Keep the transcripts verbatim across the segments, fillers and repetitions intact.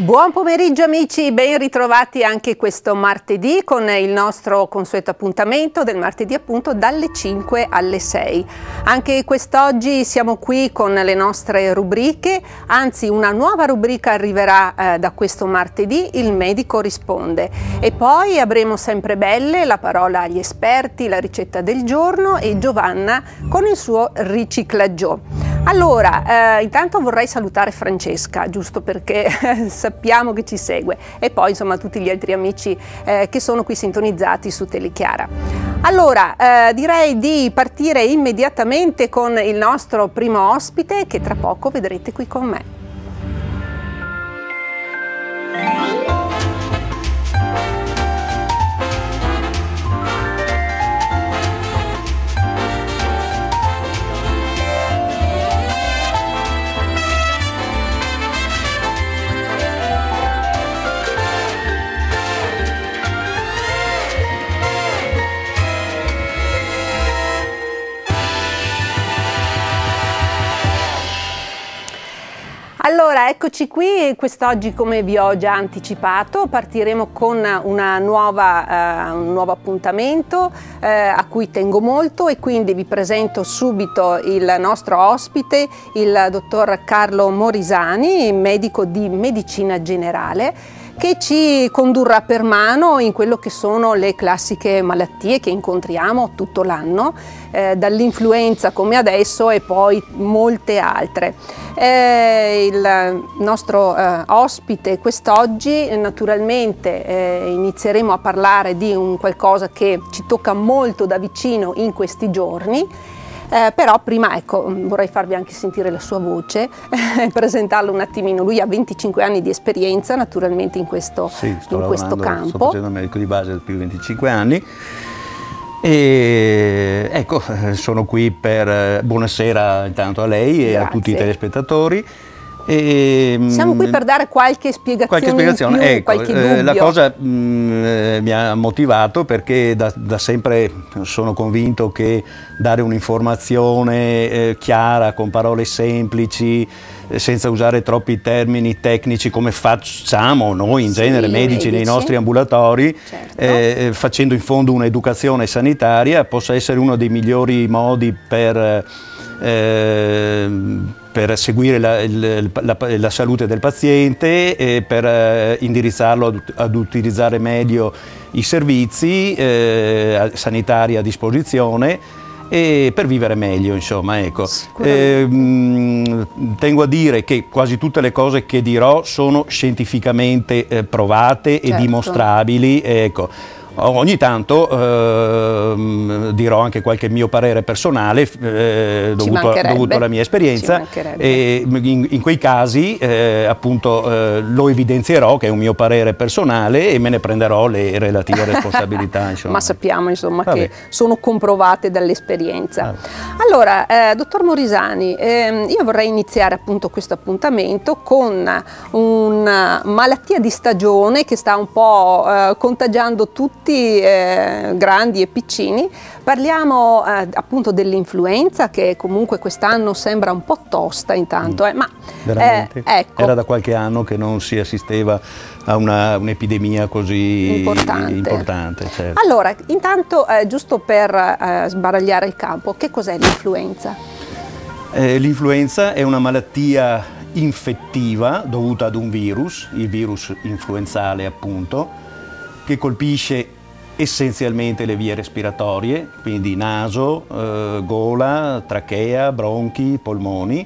Buon pomeriggio amici, ben ritrovati anche questo martedì con il nostro consueto appuntamento del martedì appunto dalle cinque alle sei. Anche quest'oggi siamo qui con le nostre rubriche, anzi una nuova rubrica arriverà eh, da questo martedì, il medico risponde, e poi avremo sempre belle, la parola agli esperti, la ricetta del giorno e Giovanna con il suo riciclaggio. Allora, eh, intanto vorrei salutare Francesca, giusto perché sappiamo che ci segue, e poi insomma tutti gli altri amici eh, che sono qui sintonizzati su Telechiara. Allora, eh, direi di partire immediatamente con il nostro primo ospite che tra poco vedrete qui con me. Allora, eccoci qui, quest'oggi come vi ho già anticipato partiremo con una nuova, eh, un nuovo appuntamento eh, a cui tengo molto, e quindi vi presento subito il nostro ospite, il dottor Carlo Morisani, medico di medicina generale, che ci condurrà per mano in quello che sono le classiche malattie che incontriamo tutto l'anno, eh, dall'influenza come adesso e poi molte altre. Eh, il nostro eh, ospite quest'oggi, naturalmente eh, inizieremo a parlare di un qualcosa che ci tocca molto da vicino in questi giorni. Eh, però prima ecco, vorrei farvi anche sentire la sua voce e presentarlo un attimino. Lui ha venticinque anni di esperienza naturalmente in questo, sì, sto in questo campo. Sto facendo il medico di base da più di venticinque anni e ecco, sono qui per... Buonasera intanto a lei. Grazie. E a tutti i telespettatori. E, siamo qui per dare qualche spiegazione, qualche spiegazione. In più, ecco, qualche dubbio. Eh, la cosa mh, eh, mi ha motivato perché da, da sempre sono convinto che dare un'informazione eh, chiara, con parole semplici, eh, senza usare troppi termini tecnici come facciamo noi in sì, genere medici, medici nei nostri ambulatori, certo. eh, facendo in fondo un'educazione sanitaria, possa essere uno dei migliori modi per... Eh, per seguire la, il, la, la salute del paziente e per eh, indirizzarlo ad, ad utilizzare meglio i servizi eh, sanitari a disposizione e per vivere meglio, insomma, ecco. Eh, mh, tengo a dire che quasi tutte le cose che dirò sono scientificamente eh, provate, certo. e dimostrabili, ecco. Ogni tanto eh, dirò anche qualche mio parere personale eh, dovuto, dovuto alla mia esperienza, e in, in quei casi eh, appunto eh, lo evidenzierò che è un mio parere personale e me ne prenderò le relative responsabilità. Insomma. Ma sappiamo insomma Vabbè. che sono comprovate dall'esperienza. Ah. Allora, eh, dottor Morisani, eh, io vorrei iniziare appunto questo appuntamento con una malattia di stagione che sta un po' eh, contagiando tutti. Eh, grandi e piccini. Parliamo eh, appunto dell'influenza, che comunque quest'anno sembra un po' tosta intanto, eh, ma veramente eh, ecco. Era da qualche anno che non si assisteva a un'epidemia così importante, importante certo. Allora, intanto eh, giusto per eh, sbaragliare il campo, che cos'è l'influenza? Eh, l'influenza è una malattia infettiva dovuta ad un virus, il virus influenzale appunto, che colpisce essenzialmente le vie respiratorie, quindi naso, eh, gola, trachea, bronchi, polmoni,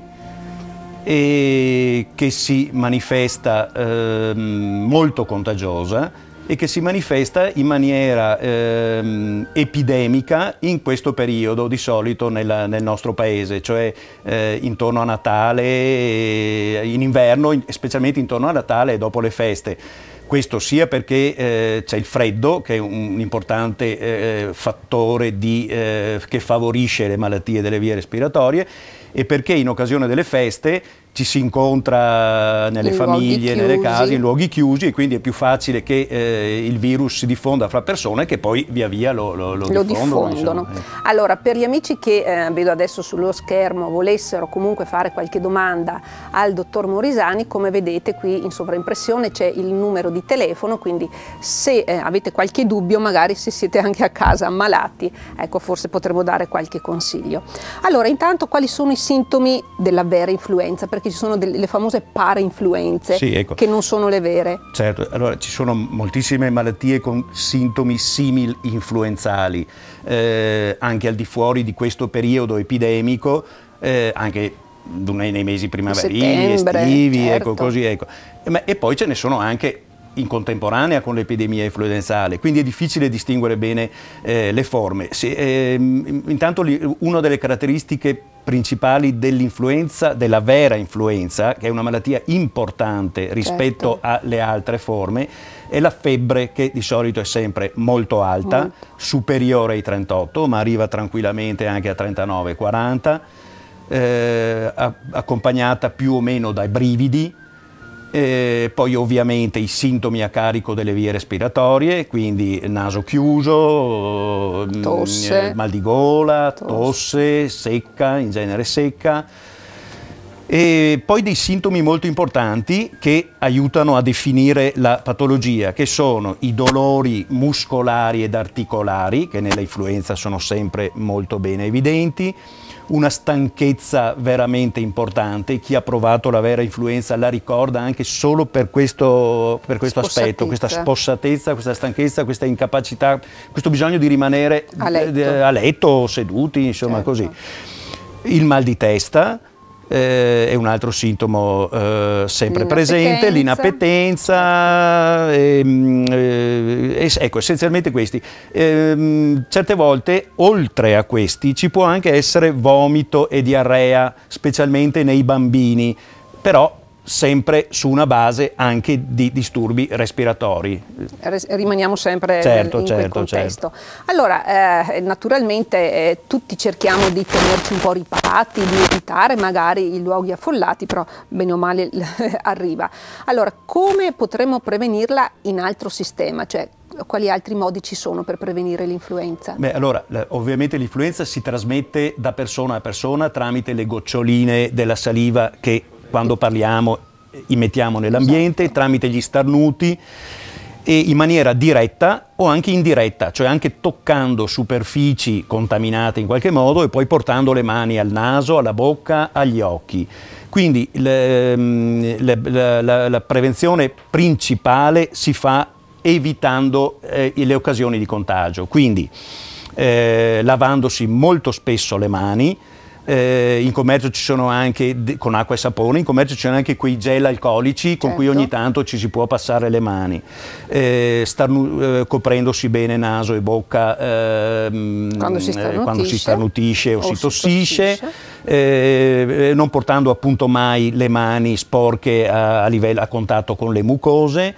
e che si manifesta eh, molto contagiosa e che si manifesta in maniera eh, epidemica in questo periodo, di solito nella, nel nostro paese, cioè eh, intorno a Natale, in inverno, specialmente intorno a Natale e dopo le feste. Questo sia perché eh, c'è il freddo, che è un importante eh, fattore di, eh, che favorisce le malattie delle vie respiratorie, e perché in occasione delle feste ci si incontra nelle in famiglie, nelle case, in luoghi chiusi, e quindi è più facile che eh, il virus si diffonda fra persone che poi via via lo, lo, lo, lo diffondono. diffondono. Allora, per gli amici che eh, vedo adesso sullo schermo volessero comunque fare qualche domanda al dottor Morisani, come vedete qui in sovraimpressione c'è il numero di telefono, quindi se eh, avete qualche dubbio, magari se siete anche a casa ammalati, ecco, forse potremo dare qualche consiglio. Allora, intanto quali sono i sintomi della vera influenza? Perché ci sono delle, le famose parainfluenze, sì, ecco, che non sono le vere. Certo, allora ci sono moltissime malattie con sintomi simil influenzali, eh, anche al di fuori di questo periodo epidemico, eh, anche nei mesi primaverili, estivi, certo, ecco, così, ecco. E, e poi ce ne sono anche in contemporanea con l'epidemia influenzale, quindi è difficile distinguere bene eh, le forme. Se, eh, intanto li, una delle caratteristiche principali dell'influenza, della vera influenza, che è una malattia importante rispetto, certo, alle altre forme, è la febbre, che di solito è sempre molto alta, mm. superiore ai trentotto, ma arriva tranquillamente anche a trentanove quaranta, eh, accompagnata più o meno dai brividi. E poi ovviamente i sintomi a carico delle vie respiratorie, quindi naso chiuso, tosse, mal di gola, tosse. tosse, secca, in genere secca. E poi dei sintomi molto importanti che aiutano a definire la patologia, che sono i dolori muscolari ed articolari, che nella influenza sono sempre molto bene evidenti, una stanchezza veramente importante. Chi ha provato la vera influenza la ricorda anche solo per questo, per questo aspetto, questa spossatezza, questa stanchezza, questa incapacità, questo bisogno di rimanere a letto, a letto seduti, insomma, certo, così. Il mal di testa eh, è un altro sintomo eh, sempre presente, l'inappetenza, ehm, eh, ecco, essenzialmente questi. Eh, certe volte, oltre a questi, ci può anche essere vomito e diarrea, specialmente nei bambini, però sempre su una base anche di disturbi respiratori. Rimaniamo sempre certo, in certo, quel contesto. Certo. Allora, eh, naturalmente eh, tutti cerchiamo di tenerci un po' riparati, di evitare magari i luoghi affollati, però bene o male arriva. Allora, come potremmo prevenirla in altro sistema? Cioè, quali altri modi ci sono per prevenire l'influenza? Beh, allora, ovviamente l'influenza si trasmette da persona a persona tramite le goccioline della saliva che quando parliamo immettiamo nell'ambiente, esatto, tramite gli starnuti, e in maniera diretta o anche indiretta, cioè anche toccando superfici contaminate in qualche modo e poi portando le mani al naso, alla bocca, agli occhi. Quindi le, le, la, la, la prevenzione principale si fa evitando eh, le occasioni di contagio, quindi eh, lavandosi molto spesso le mani. Eh, in commercio ci sono anche, con acqua e sapone, in commercio ci sono anche quei gel alcolici, certo, con cui ogni tanto ci si può passare le mani, eh, starnu eh, coprendosi bene naso e bocca eh, quando, si eh, quando si starnutisce o, o si tossisce, tossisce. Eh, non portando appunto mai le mani sporche a, a, livello, a contatto con le mucose.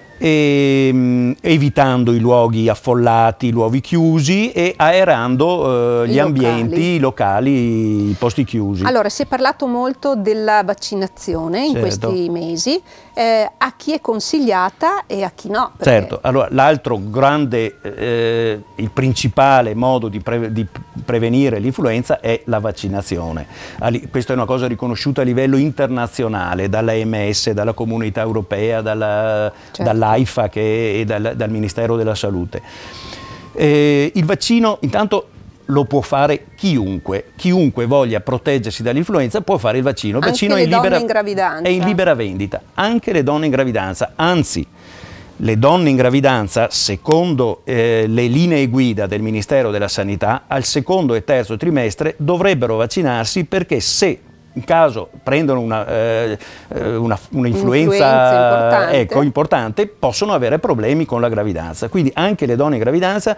E, um, evitando i luoghi affollati, i luoghi chiusi, e aerando uh, gli ambienti, i locali, i posti chiusi. Allora, si è parlato molto della vaccinazione in, certo, questi mesi, eh, a chi è consigliata e a chi no? Perché... Certo, allora l'altro grande, eh, il principale modo di, pre di prevenire l'influenza è la vaccinazione. Questa è una cosa riconosciuta a livello internazionale dalla E M S, dalla Comunità Europea, dalla, certo, dalla l'AIFA che è dal, dal Ministero della Salute. Eh, il vaccino intanto lo può fare chiunque, chiunque voglia proteggersi dall'influenza può fare il vaccino. Il vaccino anche le è, libera, donne in gravidanza. È in libera vendita, anche le donne in gravidanza, anzi le donne in gravidanza, secondo eh, le linee guida del Ministero della Sanità, al secondo e terzo trimestre dovrebbero vaccinarsi, perché se in caso prendono una, eh, una, una influenza importante. Ecco, importante, possono avere problemi con la gravidanza. Quindi anche le donne in gravidanza,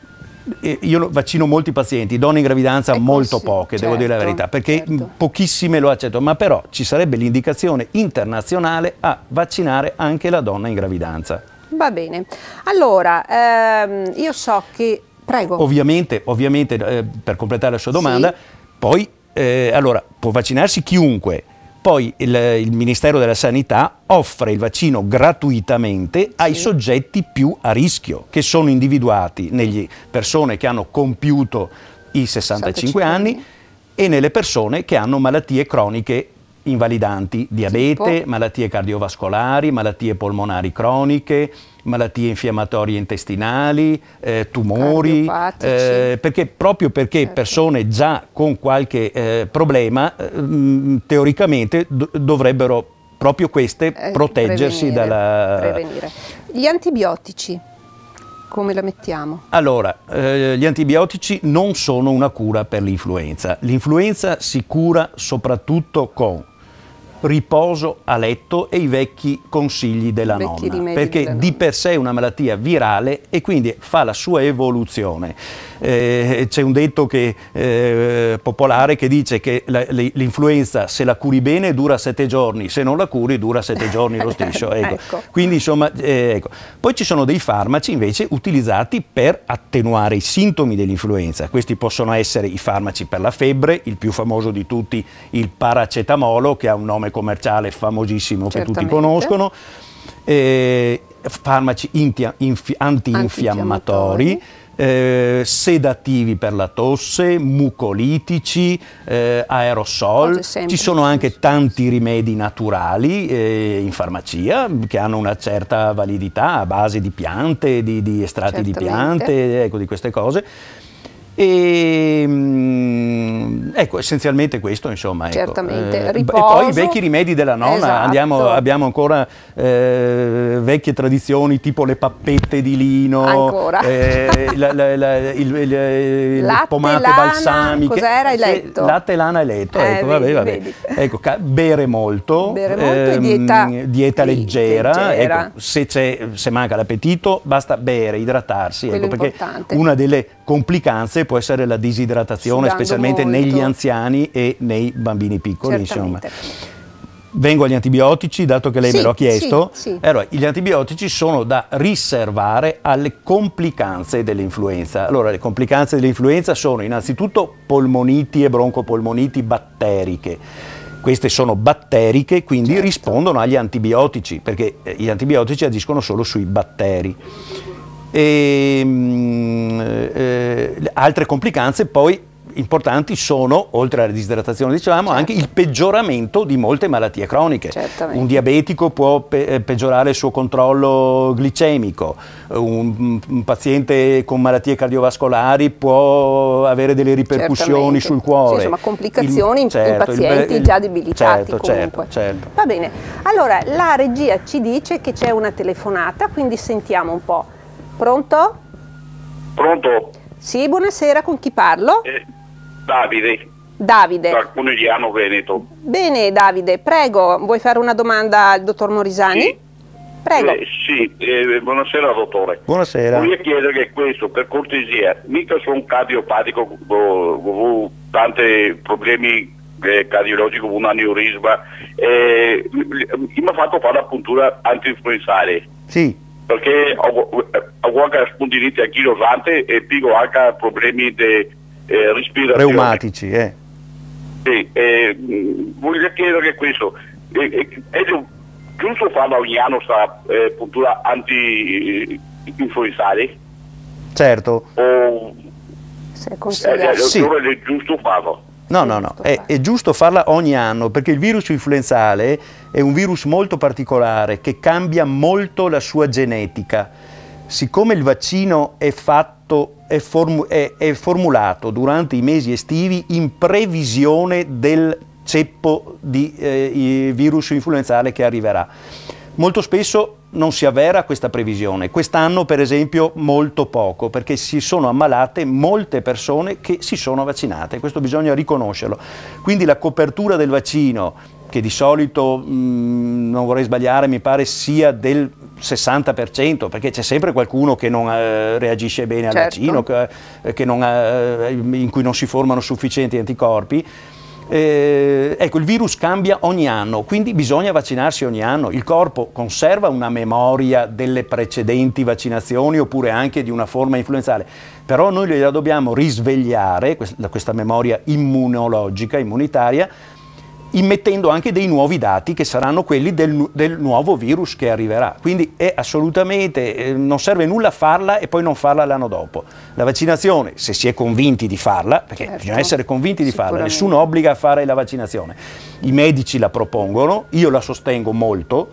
eh, io vaccino molti pazienti, donne in gravidanza ecco, molto sì, poche, certo, devo dire la verità, perché certo, pochissime lo accettano, ma però ci sarebbe l'indicazione internazionale a vaccinare anche la donna in gravidanza. Va bene, allora ehm, io so che, prego. Ovviamente, ovviamente eh, per completare la sua domanda, sì, poi eh, allora può vaccinarsi chiunque. Poi il, il Ministero della Sanità offre il vaccino gratuitamente sì. ai soggetti più a rischio, che sono individuati nelle persone che hanno compiuto i sessantacinque anni e nelle persone che hanno malattie croniche invalidanti, diabete, tipo? malattie cardiovascolari, malattie polmonari croniche, malattie infiammatorie intestinali, eh, tumori, eh, perché, proprio perché certo. persone già con qualche eh, problema eh, teoricamente do dovrebbero proprio queste eh, proteggersi prevenire, dalla... Prevenire. Gli antibiotici, come la mettiamo? Allora, eh, gli antibiotici non sono una cura per l'influenza. L'influenza si cura soprattutto con riposo a letto e i vecchi consigli della vecchi nonna, perché della di nonna. per sé è una malattia virale e quindi fa la sua evoluzione. Eh, c'è un detto che, eh, popolare che dice che l'influenza, se la curi bene, dura sette giorni, se non la curi dura sette giorni lo stesso. Ecco. Ecco. Quindi insomma, eh, ecco. Poi ci sono dei farmaci invece utilizzati per attenuare i sintomi dell'influenza. Questi possono essere i farmaci per la febbre, il più famoso di tutti il paracetamolo, che ha un nome commerciale famosissimo che tutti conoscono, eh, farmaci antinfiammatori, eh, sedativi per la tosse, mucolitici, eh, aerosol. Ci sono anche tanti rimedi naturali eh, in farmacia che hanno una certa validità a base di piante, di, di estratti Certamente. di piante, ecco, di queste cose. E ecco, essenzialmente questo, insomma. Ecco. Certamente, eh, riposo. E poi i vecchi rimedi della nonna, esatto. Andiamo, abbiamo ancora eh, vecchie tradizioni tipo le pappette di lino, ancora. Eh, la, la, la, il, il, il latte, pomate lana, balsamiche. Cos'era il letto? Latte, lana e letto, eh, ecco, vedi, vabbè, vabbè. Ecco, bere molto, bere molto ehm, e dieta, dieta leggera, leggera. Ecco, se, se manca l'appetito basta bere, idratarsi, ecco, perché importante. una delle complicanze può essere la disidratazione, Sudando specialmente molto. negli anziani e nei bambini piccoli. Insomma. Vengo agli antibiotici, dato che lei sì, me l'ha chiesto. Sì, sì. Allora, gli antibiotici sono da riservare alle complicanze dell'influenza. Allora, le complicanze dell'influenza sono innanzitutto polmoniti e broncopolmoniti batteriche. Queste sono batteriche, quindi certo. rispondono agli antibiotici, perché gli antibiotici agiscono solo sui batteri. E, eh, altre complicanze poi importanti sono, oltre alla disidratazione dicevamo, certo. anche il peggioramento di molte malattie croniche. Certamente. Un diabetico può pe peggiorare il suo controllo glicemico, un, un paziente con malattie cardiovascolari può avere delle ripercussioni Certamente. sul cuore. Sì, insomma, complicazioni in, certo, in pazienti il, già debilitati certo, comunque. Certo, certo. Va bene, allora la regia ci dice che c'è una telefonata, quindi sentiamo un po'. Pronto? Pronto? Sì, buonasera, con chi parlo? Eh, Davide. Davide. Da Conegliano Veneto. Bene Davide, prego, vuoi fare una domanda al dottor Morisani? Sì. Prego. Eh, sì, eh, buonasera dottore. Buonasera. Voglio chiedere che questo, per cortesia, mica sono cardiopatico, ho tanti problemi eh, cardiologici come un aneurisma, eh, mi ha fatto fare la puntura antinfluenzale. Sì. Perché ho, ho anche spondilite anchilosante e pigo anche problemi di eh, respirazione. Reumatici, eh. Sì, eh, voglio chiedere questo, eh, è giusto farla ogni anno questa eh, puntura anti-influenzale? Certo. O Se è, sì. è giusto farlo? No, no, no, è, è giusto farla ogni anno perché il virus influenzale è un virus molto particolare che cambia molto la sua genetica. Siccome il vaccino è, fatto, è, formu è, è formulato durante i mesi estivi in previsione del ceppo di eh, virus influenzale che arriverà, molto spesso non si avvera questa previsione. Quest'anno per esempio molto poco, perché si sono ammalate molte persone che si sono vaccinate, questo bisogna riconoscerlo. Quindi la copertura del vaccino, che di solito, mh, non vorrei sbagliare, mi pare sia del sessanta per cento, perché c'è sempre qualcuno che non eh, reagisce bene al certo. vaccino, che, che non, eh, in cui non si formano sufficienti anticorpi. Eh, ecco, il virus cambia ogni anno, quindi bisogna vaccinarsi ogni anno. Il corpo conserva una memoria delle precedenti vaccinazioni oppure anche di una forma influenzale, però noi la dobbiamo risvegliare, questa memoria immunologica, immunitaria, immettendo anche dei nuovi dati che saranno quelli del, del nuovo virus che arriverà. Quindi è assolutamente, eh, non serve nulla farla e poi non farla l'anno dopo. La vaccinazione, se si è convinti di farla, perché certo, bisogna essere convinti di farla, nessuno obbliga a fare la vaccinazione. I medici la propongono, io la sostengo molto,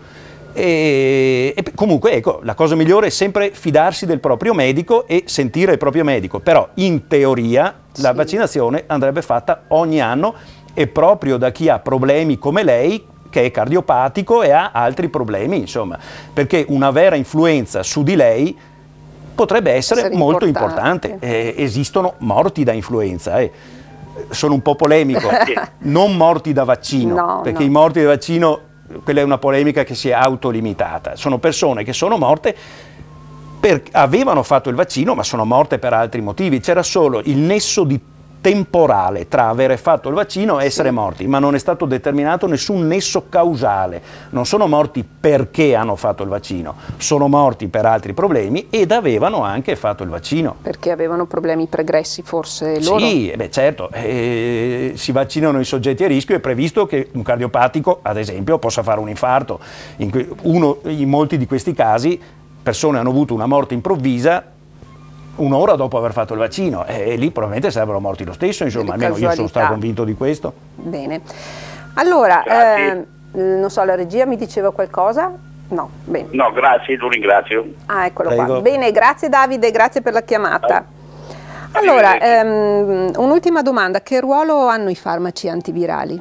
e, e comunque ecco, la cosa migliore è sempre fidarsi del proprio medico e sentire il proprio medico, però in teoria sì, la vaccinazione andrebbe fatta ogni anno, e proprio da chi ha problemi come lei, che è cardiopatico e ha altri problemi, insomma, perché una vera influenza su di lei potrebbe essere, essere molto importante. importante. Eh, esistono morti da influenza, eh. Sono un po' polemico, non morti da vaccino, no, perché no. I morti da vaccino, quella è una polemica che si è autolimitata, sono persone che sono morte perché avevano fatto il vaccino ma sono morte per altri motivi, c'era solo il nesso di temporale tra avere fatto il vaccino e essere sì. morti, ma non è stato determinato nessun nesso causale. Non sono morti perché hanno fatto il vaccino, sono morti per altri problemi ed avevano anche fatto il vaccino. Perché avevano problemi pregressi forse loro? Sì, beh, certo, eh, si vaccinano i soggetti a rischio, è previsto che un cardiopatico, ad esempio, possa fare un infarto. In, uno, in molti di questi casi persone hanno avuto una morte improvvisa un'ora dopo aver fatto il vaccino e lì probabilmente sarebbero morti lo stesso, insomma, almeno io sono stato convinto di questo. Bene, allora, eh, non so, la regia mi diceva qualcosa? No, bene. No, grazie, lo ringrazio. Ah, eccolo Prego. qua. Bene, grazie Davide, grazie per la chiamata. Allora, ehm, un'ultima domanda, che ruolo hanno i farmaci antivirali?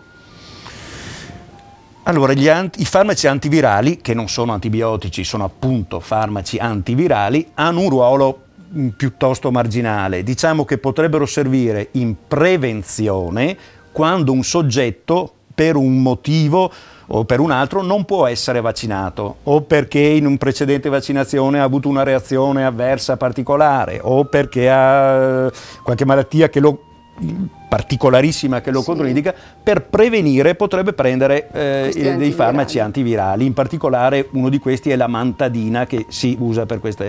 Allora, gli anti, i farmaci antivirali, che non sono antibiotici, sono appunto farmaci antivirali, hanno un ruolo piuttosto marginale. Diciamo che potrebbero servire in prevenzione quando un soggetto per un motivo o per un altro non può essere vaccinato, o perché in un precedente vaccinazione ha avuto una reazione avversa particolare, o perché ha qualche malattia che lo particolarissima che lo sì. controindica. Per prevenire potrebbe prendere eh, dei farmaci antivirali, in particolare uno di questi è la mantadina che si usa per queste.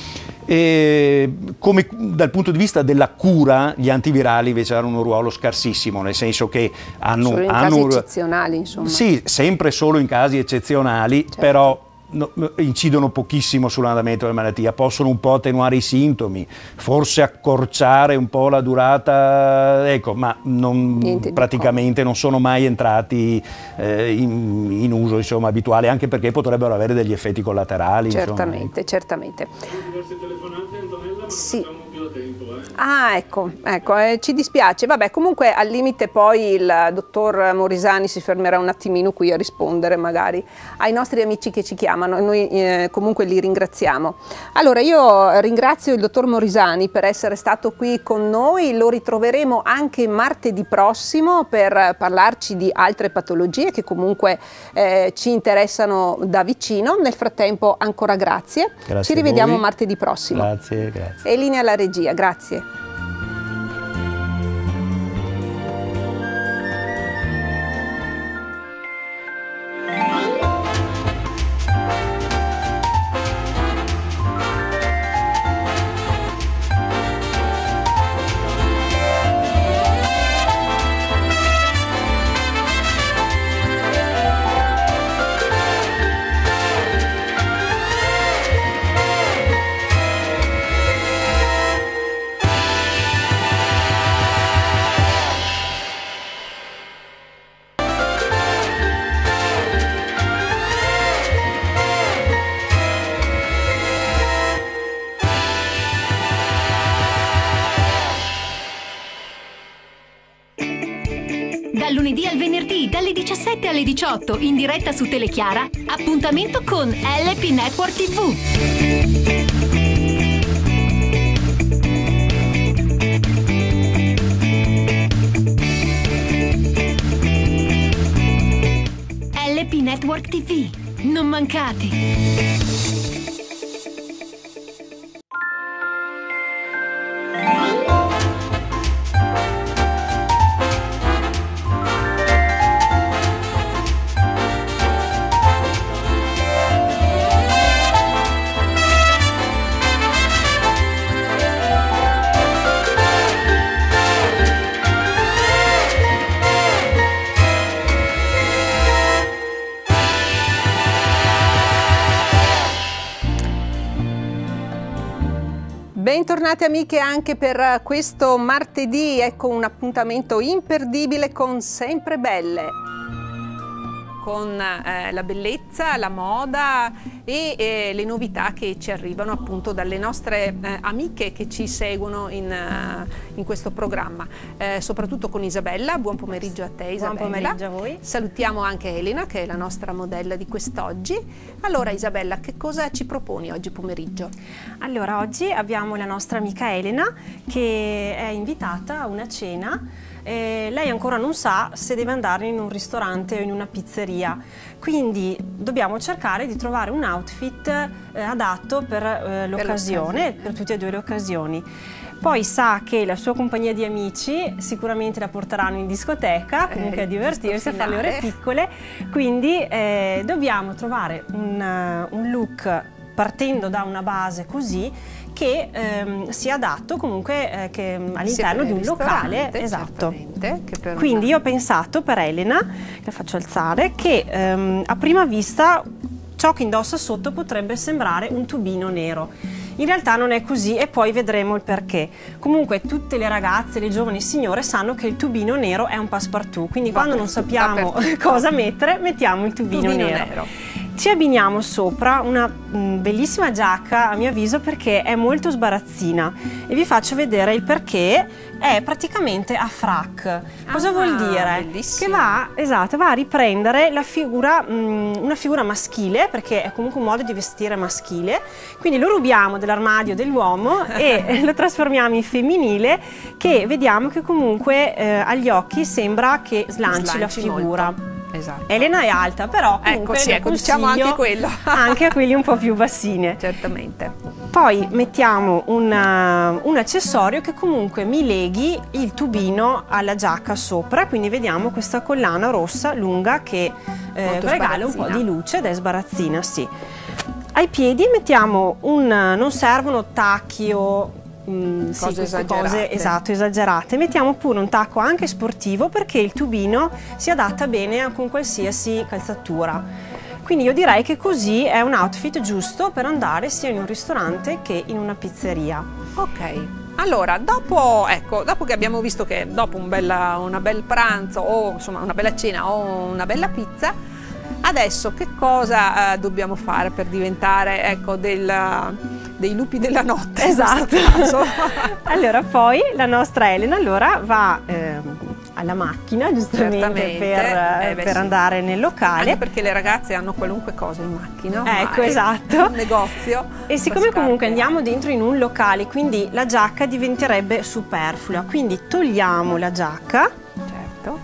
E come dal punto di vista della cura, gli antivirali invece hanno un ruolo scarsissimo, nel senso che hanno... Solo in hanno, casi eccezionali, insomma. Sì, sempre solo in casi eccezionali, certo. però no, incidono pochissimo sull'andamento della malattia, possono un po' attenuare i sintomi, forse accorciare un po' la durata, ecco, ma non, praticamente non sono mai entrati eh, in, in uso, insomma, abituale, anche perché potrebbero avere degli effetti collaterali. Certamente, insomma. certamente. Diverse telefonate, Antonella, ma sì. non più da tempo. Eh. Ah, ecco, ecco eh, ci dispiace. Vabbè, comunque al limite poi il dottor Morisani si fermerà un attimino qui a rispondere magari ai nostri amici che ci chiamano e noi eh, comunque li ringraziamo. Allora, io ringrazio il dottor Morisani per essere stato qui con noi, lo ritroveremo anche martedì prossimo per parlarci di altre patologie che comunque eh, ci interessano da vicino. Nel frattempo ancora grazie, grazie ci rivediamo martedì prossimo. Grazie, grazie. E linea alla regia, grazie. Dal lunedì al venerdì, dalle diciassette alle diciotto, in diretta su Telechiara, appuntamento con L P Network tivù. L P Network tivù. Non mancate! Bentornate amiche anche per questo martedì, ecco un appuntamento imperdibile con Sempre Belle. Con eh, la bellezza, la moda e eh, le novità che ci arrivano appunto dalle nostre eh, amiche che ci seguono in, uh, in questo programma, eh, soprattutto con Isabella. Buon pomeriggio a te Isabella. Buon pomeriggio a voi. Salutiamo anche Elena che è la nostra modella di quest'oggi. Allora Isabella, che cosa ci proponi oggi pomeriggio? Allora oggi abbiamo la nostra amica Elena che è invitata a una cena. Eh, lei ancora non sa se deve andare in un ristorante o in una pizzeria, quindi dobbiamo cercare di trovare un outfit eh, adatto per eh, l'occasione, per tutte e due le occasioni. Poi sa che la sua compagnia di amici sicuramente la porteranno in discoteca, comunque eh, a divertirsi, a fare le ore piccole, quindi eh, dobbiamo trovare un, uh, un look partendo da una base così che ehm, sia adatto comunque eh, all'interno di un locale. Esatto. Che quindi io ho pensato per Elena, la faccio alzare, che ehm, a prima vista ciò che indossa sotto potrebbe sembrare un tubino nero. In realtà non è così e poi vedremo il perché. Comunque tutte le ragazze, le giovani signore sanno che il tubino nero è un passepartout, quindi va quando non sappiamo cosa mettere, mettiamo il tubino, tubino nero. nero. Ci abbiniamo sopra una mh, bellissima giacca a mio avviso perché è molto sbarazzina e vi faccio vedere il perché. È praticamente a frac. Cosa ah, vuol dire? Bellissimo. Che va, esatto, va a riprendere la figura, mh, una figura maschile, perché è comunque un modo di vestire maschile, quindi lo rubiamo dall'armadio dell'uomo e lo trasformiamo in femminile, che vediamo che comunque eh, agli occhi sembra che slanci, slanci la figura. Molto. Esatto. Elena è alta, però comunque ecco, sì, ecco, diciamo anche quello. Anche a quelli un po' più bassine. Certamente. Poi mettiamo una, un accessorio che comunque mi leghi il tubino alla giacca sopra, quindi vediamo questa collana rossa lunga che eh, regala un po' di luce ed è sbarazzina, sì. Ai piedi mettiamo un, non servono tacchi o Mm, cose, sì, esagerate. cose esatto, esagerate. Mettiamo pure un tacco anche sportivo perché il tubino si adatta bene con qualsiasi calzatura. Quindi io direi che così è un outfit giusto per andare sia in un ristorante che in una pizzeria. Ok. Allora, dopo, ecco, dopo che abbiamo visto che dopo un bella, una bel pranzo o insomma una bella cena o una bella pizza, adesso che cosa eh, dobbiamo fare per diventare, ecco, del, dei lupi della notte? Esatto. Allora poi la nostra Elena allora va eh, alla macchina giustamente per, eh, beh, per sì. andare nel locale. Anche perché le ragazze hanno qualunque cosa in macchina. Ecco, esatto. Un negozio. E siccome comunque andiamo dentro in un locale, quindi la giacca diventerebbe superflua, quindi togliamo la giacca. Certo.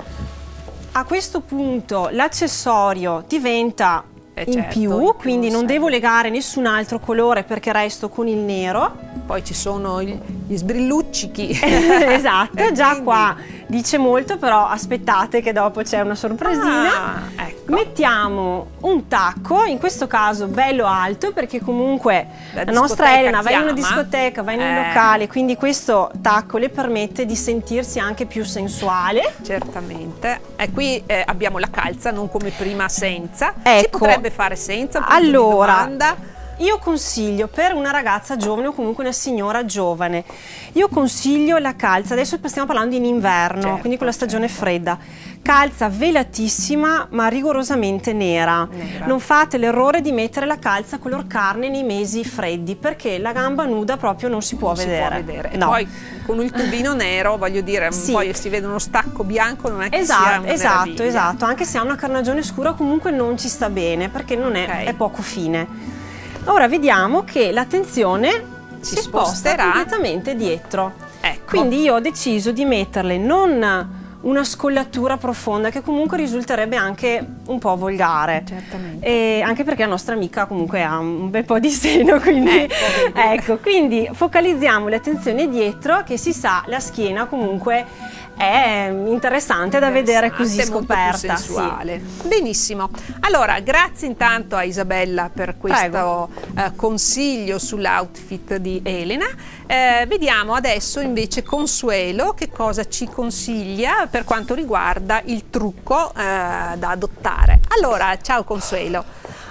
A questo punto l'accessorio diventa eh in certo, più, in quindi più, non sì. devo legare nessun altro colore perché resto con il nero. Poi ci sono gli sbrilluccichi. Esatto, già quindi... qua dice molto, però aspettate che dopo c'è una sorpresina. Ah, ecco. Mettiamo un tacco, in questo caso bello alto, perché comunque la, la nostra Elena va in una discoteca, va in un eh. locale, quindi questo tacco le permette di sentirsi anche più sensuale. Certamente. E qui eh, abbiamo la calza, non come prima senza. Ecco. Si potrebbe fare senza? Allora... Io consiglio per una ragazza giovane o comunque una signora giovane, io consiglio la calza, adesso stiamo parlando in inverno, certo, quindi con la stagione certo. fredda, calza velatissima ma rigorosamente nera. nera. Non fate l'errore di mettere la calza color carne nei mesi freddi perché la gamba nuda proprio non si può non vedere. Si può vedere. No. E poi con il tubino nero, voglio dire, sì. poi si vede uno stacco bianco, non è che esatto, sia una Esatto, meraviglia. esatto, anche se ha una carnagione scura comunque non ci sta bene perché non è, okay. è poco fine. Ora vediamo che l'attenzione si, si sposta completamente dietro. Ecco. Quindi io ho deciso di metterle non una scollatura profonda che comunque risulterebbe anche un po' volgare. Certamente. E anche perché la nostra amica comunque ha un bel po' di seno, quindi ecco, ecco, quindi focalizziamo l'attenzione dietro, che si sa la schiena comunque è interessante da vedere così scoperta. Sensuale. Sì. Benissimo. Allora, grazie intanto a Isabella per questo eh, consiglio sull'outfit di Elena. Eh, vediamo adesso invece Consuelo che cosa ci consiglia per quanto riguarda il trucco eh, da adottare. Allora, ciao Consuelo.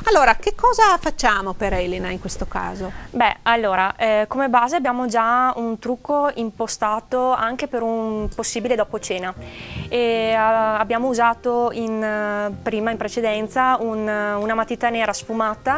Allora, che cosa facciamo per Elena in questo caso? Beh, allora, eh, come base abbiamo già un trucco impostato anche per un possibile dopo cena. E, uh, abbiamo usato in, uh, prima, in precedenza, un, uh, una matita nera sfumata,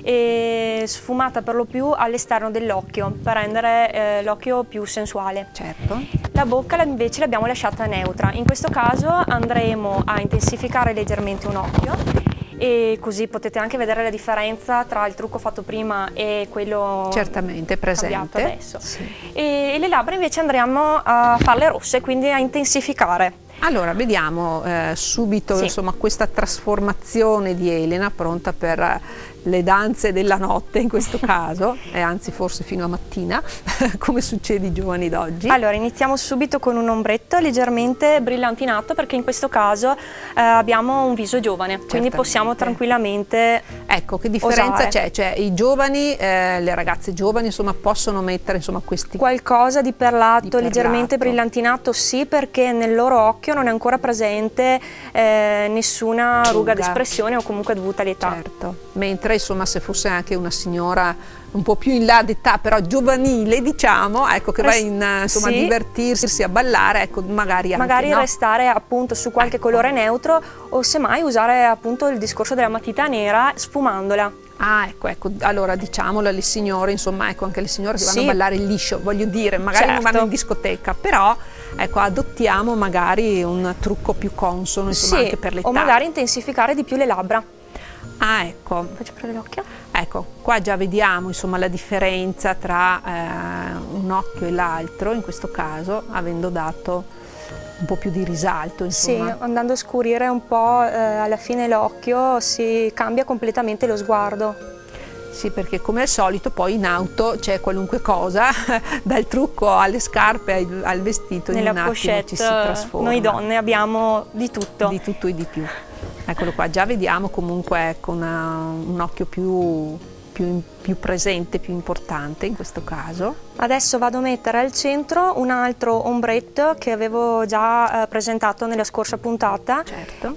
e sfumata per lo più all'esterno dell'occhio, per rendere eh, l'occhio più sensuale. Certo. La bocca invece l'abbiamo lasciata neutra. In questo caso andremo a intensificare leggermente un occhio, e così potete anche vedere la differenza tra il trucco fatto prima e quello certamente presente adesso. Sì. E le labbra invece andremo a farle rosse, quindi a intensificare. Allora, vediamo eh, subito, sì, insomma, questa trasformazione di Elena pronta per le danze della notte in questo caso, e anzi forse fino a mattina, come succede ai giovani d'oggi. Allora, iniziamo subito con un ombretto leggermente brillantinato, perché in questo caso eh, abbiamo un viso giovane, quindi certamente possiamo tranquillamente Ecco, che differenza c'è? Cioè, i giovani, eh, le ragazze giovani, insomma, possono mettere, insomma, questi... Qualcosa di perlato, di perlato, leggermente brillantinato, sì, perché nel loro occhio non è ancora presente eh, nessuna ruga, ruga d'espressione o comunque dovuta all'età. Certo, mentre insomma se fosse anche una signora un po' più in là d'età, però giovanile, diciamo, ecco, che Rest va in, insomma, sì, a divertirsi, a ballare, ecco, magari anche, magari no? restare appunto su qualche ecco. colore neutro, o semmai usare appunto il discorso della matita nera sfumandola. Ah, ecco, ecco, allora diciamolo alle signore, insomma, ecco, anche le signore che vanno sì. a ballare liscio, voglio dire, magari certo. non vanno in discoteca, però ecco, adottiamo magari un trucco più consono, insomma, sì, anche per l'età. O magari intensificare di più le labbra. Ah, ecco. Faccio prendere l'occhio. Ecco, qua già vediamo, insomma, la differenza tra eh, un occhio e l'altro, in questo caso, avendo dato un po' più di risalto, insomma. Sì, andando a scurire un po' eh, alla fine l'occhio si cambia completamente lo sguardo. Sì, perché come al solito poi in auto c'è qualunque cosa, dal trucco alle scarpe al vestito, nella in un attimo ci si trasforma. Noi donne abbiamo di tutto. Di tutto e di più. Eccolo qua, già vediamo comunque con un occhio più, più, più presente, più importante in questo caso. Adesso vado a mettere al centro un altro ombretto che avevo già eh, presentato nella scorsa puntata. Certo.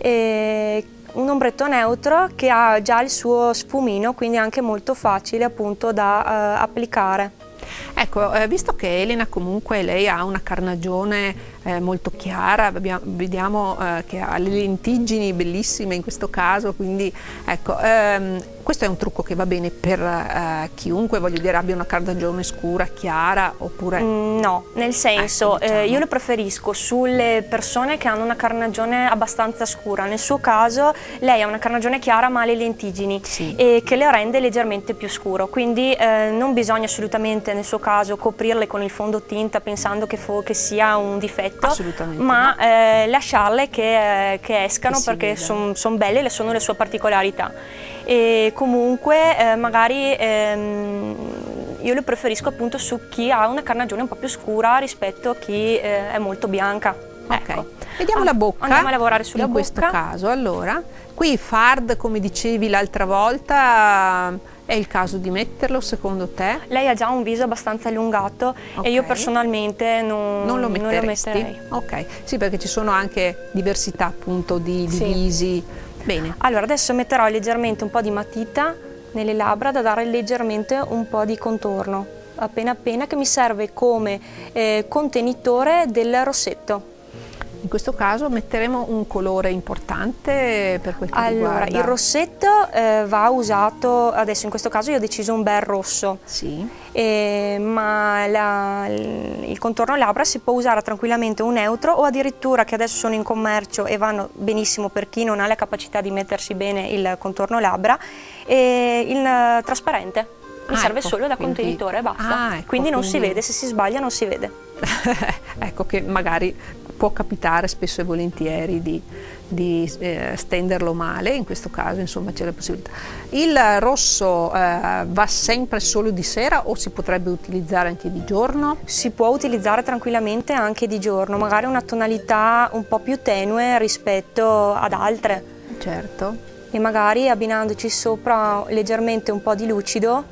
E un ombretto neutro che ha già il suo sfumino, quindi anche molto facile appunto da eh, applicare. Ecco, eh, visto che Elena comunque lei ha una carnagione eh, molto chiara, abbiamo, vediamo eh, che ha le lentiggini bellissime in questo caso, quindi ecco, ehm, questo è un trucco che va bene per eh, chiunque, voglio dire, abbia una carnagione scura, chiara, oppure... Mm, no, nel senso, ecco, diciamo. eh, io lo preferisco sulle persone che hanno una carnagione abbastanza scura. Nel suo caso lei ha una carnagione chiara ma ha le lentiggini, sì, e che le rende leggermente più scuro, quindi eh, non bisogna assolutamente nel suo caso coprirle con il fondotinta pensando che, che sia un difetto, assolutamente, ma no. eh, lasciarle che, eh, che escano, che perché sono son belle e sono le sue particolarità. E comunque eh, magari ehm, io lo preferisco appunto su chi ha una carnagione un po' più scura rispetto a chi eh, è molto bianca. Ok, ecco. Vediamo la bocca. Andiamo a lavorare sulla in bocca. questo caso, allora, qui fard, come dicevi l'altra volta, è il caso di metterlo secondo te? Lei ha già un viso abbastanza allungato, okay, e io personalmente non, non lo non lo metterei. Ok, sì, perché ci sono anche diversità appunto di, di sì. visi. Bene. Allora adesso metterò leggermente un po' di matita nelle labbra da dare leggermente un po' di contorno, appena appena, che mi serve come eh, contenitore del rossetto. In questo caso metteremo un colore importante per quel che allora, riguarda. Il rossetto eh, va usato, adesso in questo caso io ho deciso un bel rosso, sì. eh, ma la, il contorno labbra si può usare tranquillamente un neutro, o addirittura, che adesso sono in commercio e vanno benissimo per chi non ha la capacità di mettersi bene il contorno labbra, e il trasparente. Mi ah, serve ecco, solo da quindi... contenitore e basta, ah, ecco, quindi non quindi... si vede, se si sbaglia non si vede. Ecco che magari può capitare spesso e volentieri di, di eh, stenderlo male, in questo caso insomma c'è la possibilità. Il rosso eh, va sempre solo di sera o si potrebbe utilizzare anche di giorno? Si può utilizzare tranquillamente anche di giorno, magari una tonalità un po' più tenue rispetto ad altre. Certo. E magari abbinandoci sopra leggermente un po' di lucido,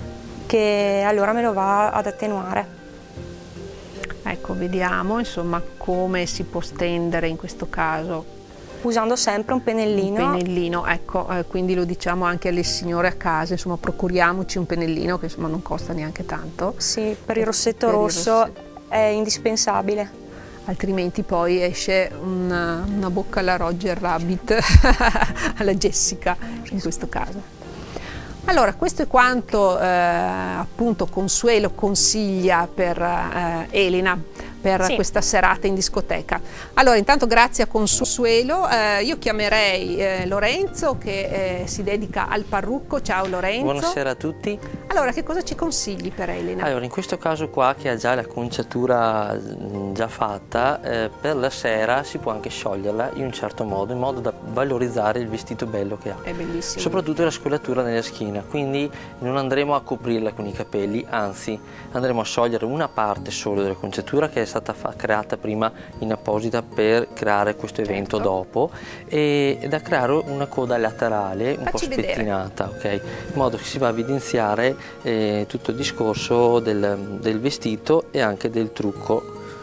che allora me lo va ad attenuare. Ecco, vediamo insomma come si può stendere in questo caso usando sempre un pennellino. Un pennellino, ecco, eh, quindi lo diciamo anche alle signore a casa, insomma procuriamoci un pennellino che insomma non costa neanche tanto. Sì, per il rossetto per il rosso rossetto. È indispensabile. Altrimenti poi esce una, una bocca alla Roger Rabbit, alla Jessica in questo caso. Allora, questo è quanto eh, appunto Consuelo consiglia per eh, Elena per Sì. questa serata in discoteca. Allora, intanto grazie a Consuelo, eh, io chiamerei eh, Lorenzo che eh, si dedica al parrucco. Ciao Lorenzo. Buonasera a tutti. Allora, che cosa ci consigli per Elena? Allora, in questo caso qua, che ha già la conciatura mh, già fatta, eh, per la sera si può anche scioglierla in un certo modo, in modo da valorizzare il vestito bello che ha. È bellissimo. Soprattutto la scolatura nella schiena, quindi non andremo a coprirla con i capelli, anzi andremo a sciogliere una parte solo della conciatura che è stata fa creata prima in apposita per creare questo evento Certo. dopo, e da creare una coda laterale un Facci po' vedere. spettinata, ok? In modo che si va a evidenziare eh, tutto il discorso del, del vestito e anche del trucco.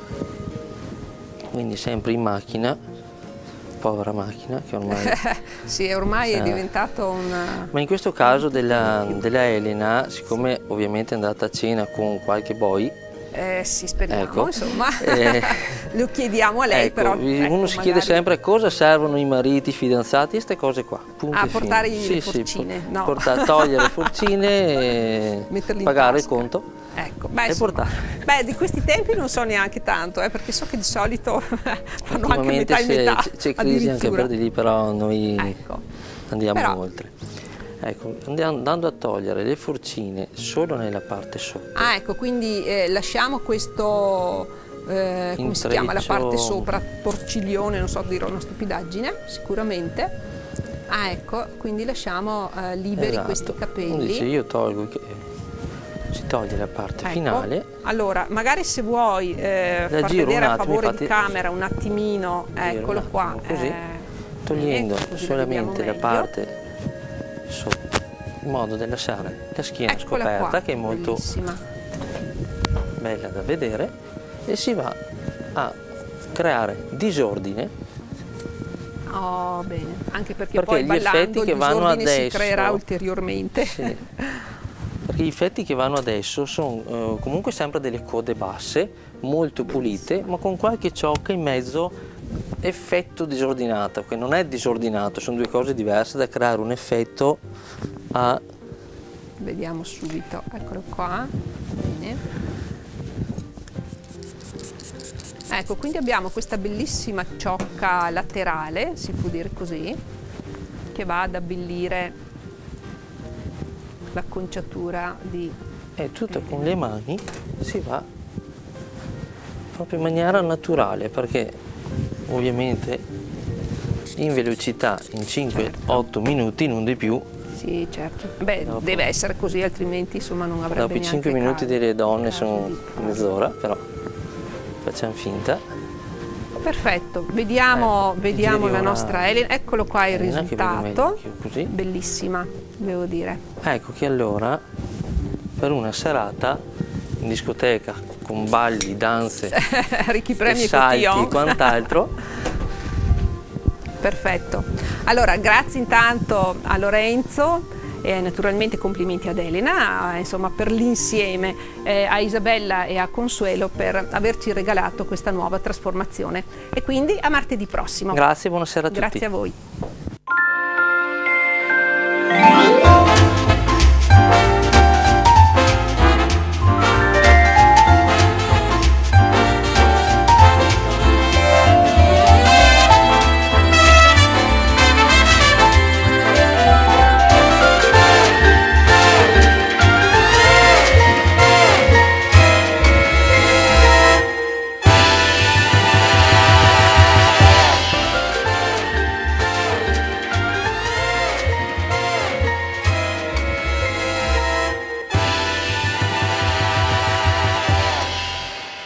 Quindi sempre in macchina, povera macchina che ormai... Sì, ormai è Eh. diventato un... Ma in questo caso della, della Elena, siccome ovviamente è andata a cena con qualche boy, Eh, sì, speriamo, ecco, insomma, eh, lo chiediamo a lei, ecco, però... uno ecco, si chiede magari- sempre cosa servono i mariti, i fidanzati, queste cose qua. Punto Ah, e fine. portare le Sì, sì, forcine, po- no. portare- togliere le forcine, e Metterli in pagare il tasca. conto Ecco, beh, e insomma, portare. beh, di questi tempi non so neanche tanto, eh, perché so che di solito fanno anche Ultimamente metà e c'è- metà, c'è crisi anche addirittura. per di lì, però noi Ecco. andiamo Però- oltre. Ecco, andiamo- andando a togliere le forcine solo nella parte sotto. Ah, ecco, quindi eh, lasciamo questo, eh, come si chiama, la Intreccio. parte sopra, porciglione, non so, dirò una stupidaggine, sicuramente. Ah, ecco, quindi lasciamo eh, liberi Esatto. questi Uno capelli. dice, io tolgo, che si toglie la parte Ecco. finale. Allora, magari se vuoi eh, La far giro vedere un a attimo, favore infatti- di camera un attimino, Giro un eccolo qua, attimo, così, eh, togliendo bene, così solamente vediamo la meglio. parte sotto, in modo da lasciare la schiena Eccola scoperta, qua, che è molto bellissima. bella da vedere, e si va a creare disordine, Oh, bene, anche perché, Perché poi gli ballando effetti il che vanno disordine si adesso- creerà ulteriormente. sì, perché gli effetti che vanno adesso sono eh, comunque sempre delle code basse, molto pulite, ma con qualche ciocca in mezzo, effetto disordinato, che non è disordinato, sono due cose diverse, da creare un effetto a... Vediamo subito, eccolo qua, bene. Ecco, quindi abbiamo questa bellissima ciocca laterale, si può dire così, che va ad abbellire l'acconciatura di... e tutto con le mani si va proprio in maniera naturale, perché ovviamente in velocità in cinque otto minuti, non di più. Sì, certo. Beh, Dopo- deve essere così, altrimenti insomma non avrebbe Dopo i neanche cinque minuti caso. delle donne sono Caso di- mezz'ora, però facciamo finta. Perfetto, vediamo, Ecco, vediamo giri la ora nostra Elena, eccolo qua il Elena, che vedi risultato, meglio così. bellissima, devo dire. Ecco che allora per una serata in discoteca con balli, danze, Ricchi premi e e salti e cotillon. quant'altro, Perfetto. Allora, grazie intanto a Lorenzo e naturalmente complimenti ad Elena, insomma, per l'insieme, eh, a Isabella e a Consuelo per averci regalato questa nuova trasformazione. E quindi a martedì prossimo. grazie, buonasera a tutti. Grazie a voi.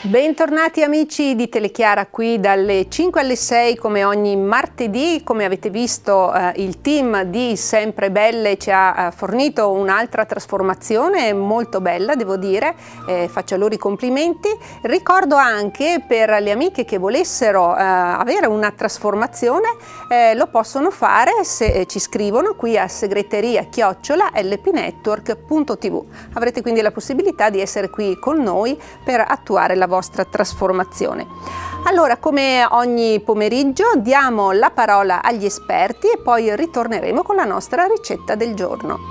Bentornati amici di Telechiara, qui dalle cinque alle sei come ogni martedì. Come avete visto eh, il team di Sempre Belle ci ha eh, fornito un'altra trasformazione molto bella, devo dire, eh, faccio loro i complimenti. Ricordo anche per le amiche che volessero eh, avere una trasformazione, eh, lo possono fare se eh, ci scrivono qui a segreteria chiocciola l p network punto t v. Avrete quindi la possibilità di essere qui con noi per attuare la vostra trasformazione. Allora, come ogni pomeriggio diamo la parola agli esperti e poi ritorneremo con la nostra ricetta del giorno.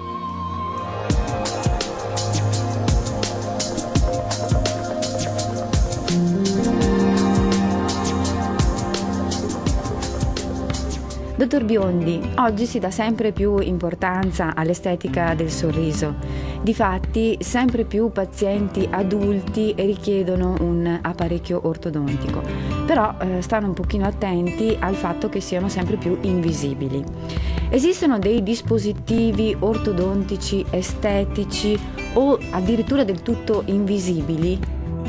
Dottor Biondi, oggi si dà sempre più importanza all'estetica del sorriso. Difatti, sempre più pazienti adulti richiedono un apparecchio ortodontico, però eh, stanno un pochino attenti al fatto che siano sempre più invisibili. Esistono dei dispositivi ortodontici estetici o addirittura del tutto invisibili?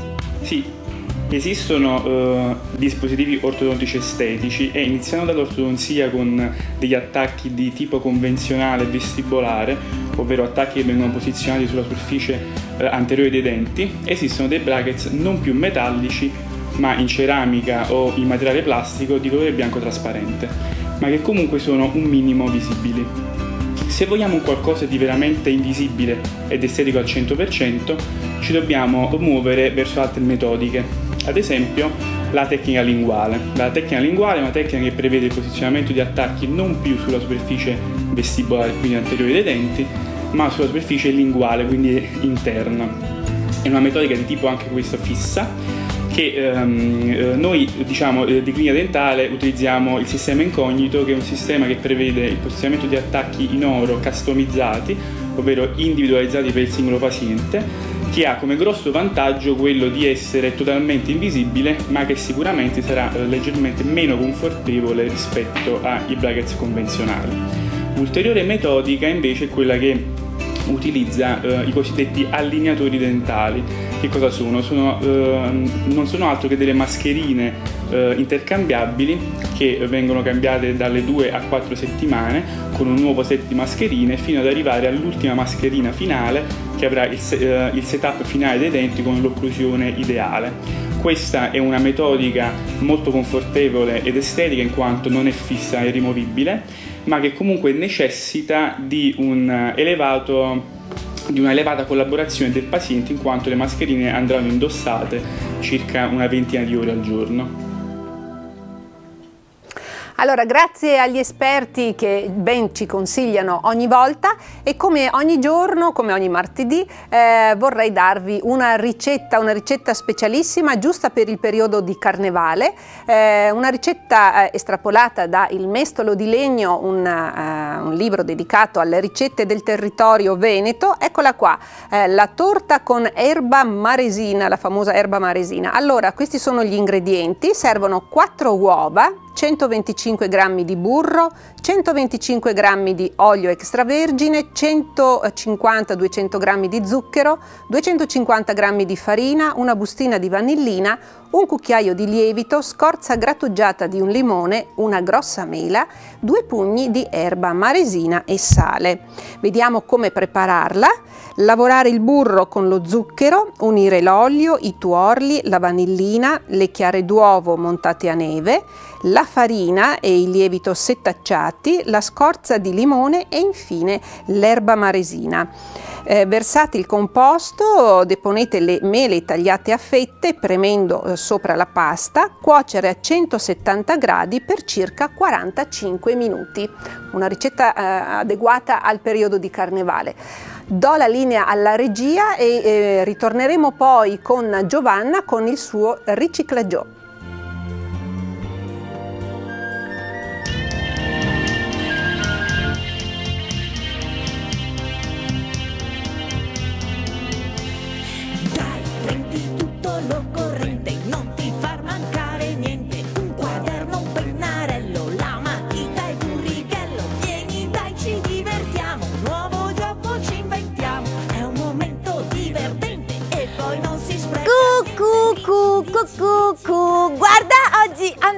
Sì. Esistono eh, dispositivi ortodontici estetici e iniziando dall'ortodonzia con degli attacchi di tipo convenzionale vestibolare, ovvero attacchi che vengono posizionati sulla superficie eh, anteriore dei denti, esistono dei brackets non più metallici ma in ceramica o in materiale plastico di colore bianco trasparente, ma che comunque sono un minimo visibili. Se vogliamo un qualcosa di veramente invisibile ed estetico al cento per cento, ci dobbiamo muovere verso altre metodiche. Ad esempio la tecnica linguale. La tecnica linguale è una tecnica che prevede il posizionamento di attacchi non più sulla superficie vestibolare, quindi anteriore dei denti, ma sulla superficie linguale, quindi interna. È una metodica di tipo anche questa fissa, che ehm, noi diciamo di clinica dentale utilizziamo il sistema incognito, che è un sistema che prevede il posizionamento di attacchi in oro customizzati, ovvero individualizzati per il singolo paziente, che ha come grosso vantaggio quello di essere totalmente invisibile, ma che sicuramente sarà eh, leggermente meno confortevole rispetto ai brackets convenzionali. Ulteriore metodica invece è quella che utilizza eh, i cosiddetti allineatori dentali. Che cosa sono? sono eh, non sono altro che delle mascherine eh, intercambiabili che vengono cambiate dalle due a quattro settimane con un nuovo set di mascherine fino ad arrivare all'ultima mascherina finale che avrà il, eh, il setup finale dei denti con l'occlusione ideale. Questa è una metodica molto confortevole ed estetica in quanto non è fissa e rimovibile, ma che comunque necessita di un elevato di una elevata collaborazione del paziente, in quanto le mascherine andranno indossate circa una ventina di ore al giorno. Allora, grazie agli esperti che ben ci consigliano ogni volta, e come ogni giorno, come ogni martedì, eh, vorrei darvi una ricetta, una ricetta specialissima giusta per il periodo di Carnevale, eh, una ricetta eh, estrapolata da Il Mestolo di Legno, un, eh, un libro dedicato alle ricette del territorio veneto. Eccola qua, eh, la torta con erba maresina, la famosa erba maresina. Allora, questi sono gli ingredienti: servono quattro uova, centoventicinque grammi di burro, centoventicinque grammi di olio extravergine, centocinquanta duecento grammi di zucchero, duecentocinquanta grammi di farina, una bustina di vanillina, un cucchiaio di lievito, scorza grattugiata di un limone, una grossa mela, due pugni di erba maresina e sale. Vediamo come prepararla. Lavorare il burro con lo zucchero, unire l'olio, i tuorli, la vanillina, le chiare d'uovo montate a neve, la farina e il lievito setacciati, la scorza di limone e infine l'erba maresina. Eh, versate il composto, deponete le mele tagliate a fette premendo eh, sopra la pasta, cuocere a centosettanta gradi per circa quarantacinque minuti. Una ricetta eh, adeguata al periodo di Carnevale. Do la linea alla regia e eh, ritorneremo poi con Giovanna con il suo riciclaggio.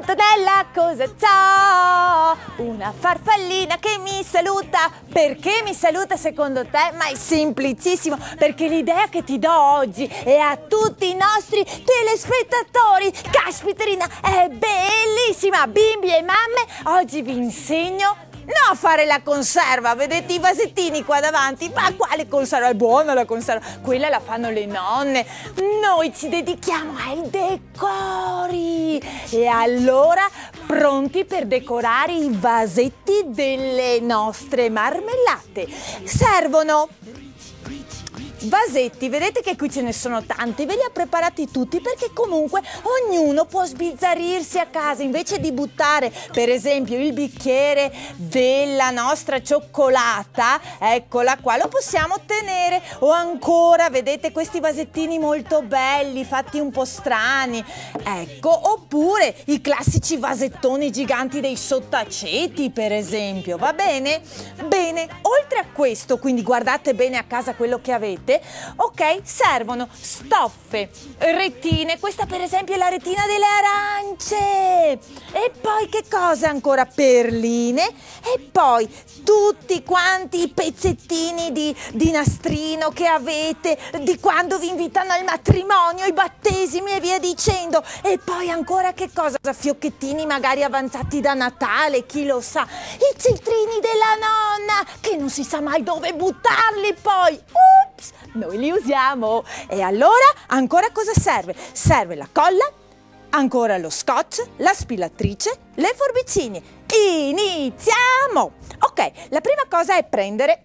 Antonella, cosa c'ho? Una farfallina che mi saluta. Perché mi saluta secondo te? Ma è semplicissimo, perché l'idea che ti do oggi e a tutti i nostri telespettatori, caspiterina, è bellissima. Bimbi e mamme, oggi vi insegno no a fare la conserva, vedete i vasettini qua davanti? Ma quale conserva? È buona la conserva, quella la fanno le nonne. Noi ci dedichiamo ai decori. E allora, pronti per decorare i vasetti delle nostre marmellate? Servono vasetti, vedete che qui ce ne sono tanti, ve li ho preparati tutti perché comunque ognuno può sbizzarrirsi a casa, invece di buttare per esempio il bicchiere della nostra cioccolata, eccola qua, lo possiamo tenere, o ancora vedete questi vasettini molto belli fatti un po' strani, ecco, oppure i classici vasettoni giganti dei sottaceti per esempio, va bene? Bene, oltre a questo, quindi guardate bene a casa quello che avete, ok, servono stoffe, retine, questa per esempio è la retina delle arance, e poi che cosa ancora? Perline, e poi tutti quanti i pezzettini di, di nastrino che avete di quando vi invitano al matrimonio, i battesimi e via dicendo, e poi ancora che cosa? Fiocchettini magari avanzati da Natale, chi lo sa, i centrini della nonna che non si sa mai dove buttarli poi, ups, noi li usiamo. E allora ancora cosa serve? Serve la colla, ancora lo scotch, la spillatrice, le forbicine. Iniziamo! Ok, la prima cosa è prendere...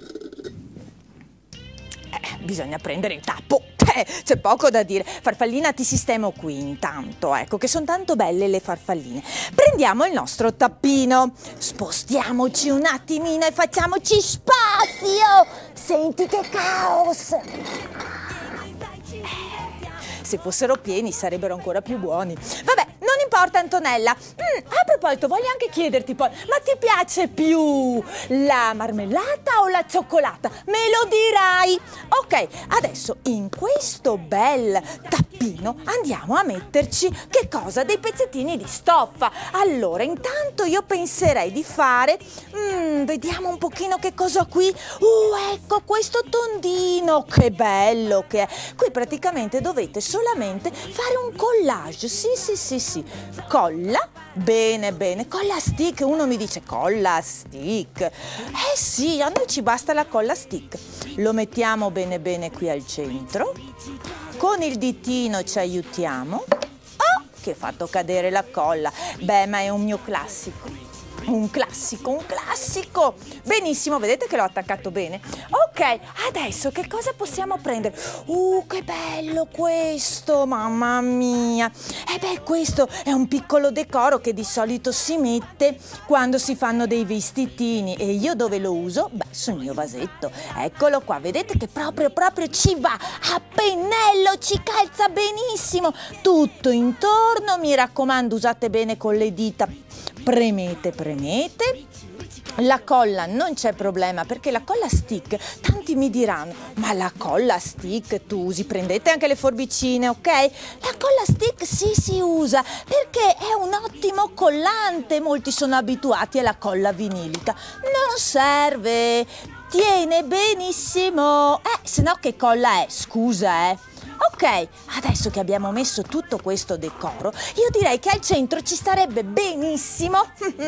Eh, bisogna prendere il tappo. Eh, c'è poco da dire. Farfallina, ti sistemo qui intanto, ecco, che sono tanto belle le farfalline. Prendiamo il nostro tappino, spostiamoci un attimino e facciamoci spazio. Senti che caos! Se fossero pieni sarebbero ancora più buoni. Vabbè, non importa Antonella. Mm, a proposito, voglio anche chiederti poi, ma ti piace più la marmellata o la cioccolata? Me lo dirai. Ok, adesso in questo bel tappino andiamo a metterci che cosa? Dei pezzettini di stoffa. Allora, intanto io penserei di fare, mm, vediamo un pochino che cosa ho qui. Uh, ecco questo tondino, che bello che è. Qui praticamente dovete solamente fare un collage, sì sì sì sì, colla, bene bene, colla stick, uno mi dice colla stick, eh sì, a noi ci basta la colla stick, lo mettiamo bene bene qui al centro, con il ditino ci aiutiamo, oh, che ho fatto cadere la colla, beh ma è un mio classico. Un classico, un classico! Benissimo, vedete che l'ho attaccato bene? Ok, adesso che cosa possiamo prendere? Uh, che bello questo! Mamma mia! E beh, questo è un piccolo decoro che di solito si mette quando si fanno dei vestitini. E io dove lo uso? Beh, sul mio vasetto. Eccolo qua, vedete che proprio, proprio ci va a pennello, ci calza benissimo! Tutto intorno, mi raccomando, usate bene con le dita. Premete, premete, la colla non c'è problema perché la colla stick, tanti mi diranno, ma la colla stick tu usi, prendete anche le forbicine, ok? La colla stick sì si usa perché è un ottimo collante, molti sono abituati alla colla vinilica, non serve, tiene benissimo, eh, se no che colla è, scusa eh. Ok, adesso che abbiamo messo tutto questo decoro, io direi che al centro ci starebbe benissimo.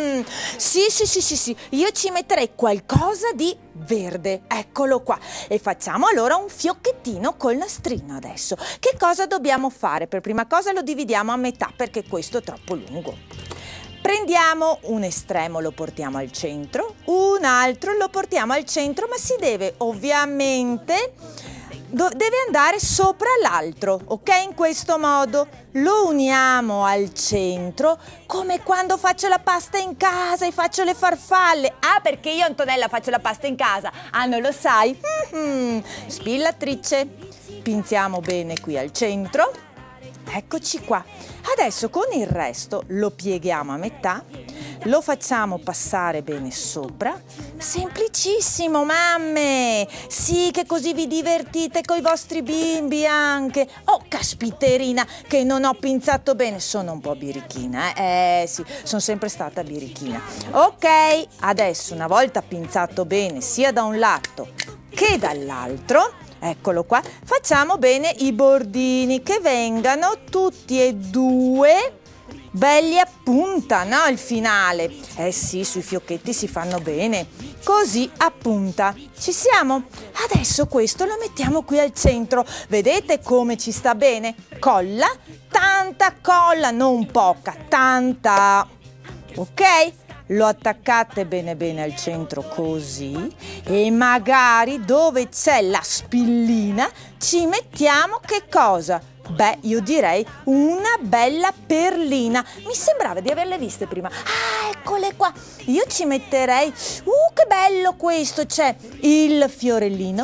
Sì, sì, sì, sì, sì, io ci metterei qualcosa di verde, eccolo qua. E facciamo allora un fiocchettino col nastrino adesso. Che cosa dobbiamo fare? Per prima cosa lo dividiamo a metà perché questo è troppo lungo. Prendiamo un estremo, lo portiamo al centro, un altro lo portiamo al centro, ma si deve ovviamente... deve andare sopra l'altro, ok? In questo modo lo uniamo al centro come quando faccio la pasta in casa e faccio le farfalle. Ah, perché io Antonella faccio la pasta in casa? Ah, non lo sai? Mm-hmm. Spillatrice, pinziamo bene qui al centro. Eccoci qua. Adesso con il resto lo pieghiamo a metà, lo facciamo passare bene sopra. Semplicissimo, mamme! Sì, che così vi divertite coi vostri bimbi anche. Oh, caspiterina, che non ho pinzato bene. Sono un po' birichina, eh? Eh sì, sono sempre stata birichina. Ok, adesso una volta pinzato bene sia da un lato che dall'altro, eccolo qua, facciamo bene i bordini che vengano tutti e due belli a punta, no? Il finale. Eh sì, sui fiocchetti si fanno bene. Così a punta. Ci siamo? Adesso questo lo mettiamo qui al centro. Vedete come ci sta bene? Colla, tanta colla, non poca, tanta. Ok? Lo attaccate bene bene al centro così e magari dove c'è la spillina ci mettiamo che cosa? Beh, io direi una bella perlina. Mi sembrava di averle viste prima. Ah, eccole qua. Io ci metterei... Uh, che bello questo! C'è il fiorellino.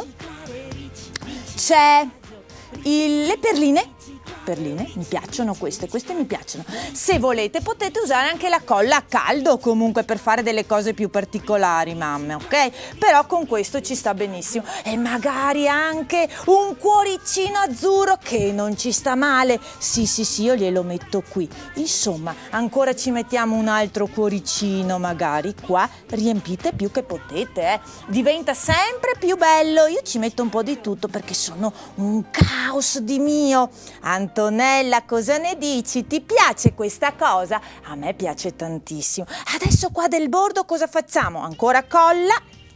C'è il... le perline. Perline, mi piacciono queste, queste mi piacciono. Se volete potete usare anche la colla a caldo comunque per fare delle cose più particolari, mamme, ok? Però con questo ci sta benissimo. E magari anche un cuoricino azzurro che non ci sta male. Sì, sì, sì, io glielo metto qui. Insomma, ancora ci mettiamo un altro cuoricino magari qua. Riempite più che potete, eh? Diventa sempre più bello. Io ci metto un po' di tutto perché sono un caos di mio. Antonella, cosa ne dici? Ti piace questa cosa? A me piace tantissimo. Adesso qua del bordo cosa facciamo? Ancora colla?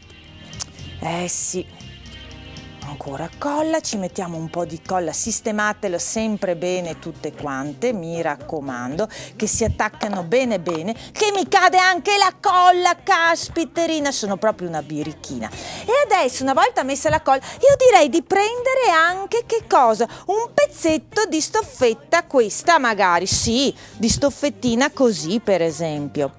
Eh sì. Ancora colla, ci mettiamo un po' di colla, sistematelo sempre bene tutte quante, mi raccomando, che si attaccano bene bene, che mi cade anche la colla, caspiterina, sono proprio una birichina. E adesso, una volta messa la colla, io direi di prendere anche che cosa? Un pezzetto di stoffetta, questa magari, sì, di stoffettina così per esempio.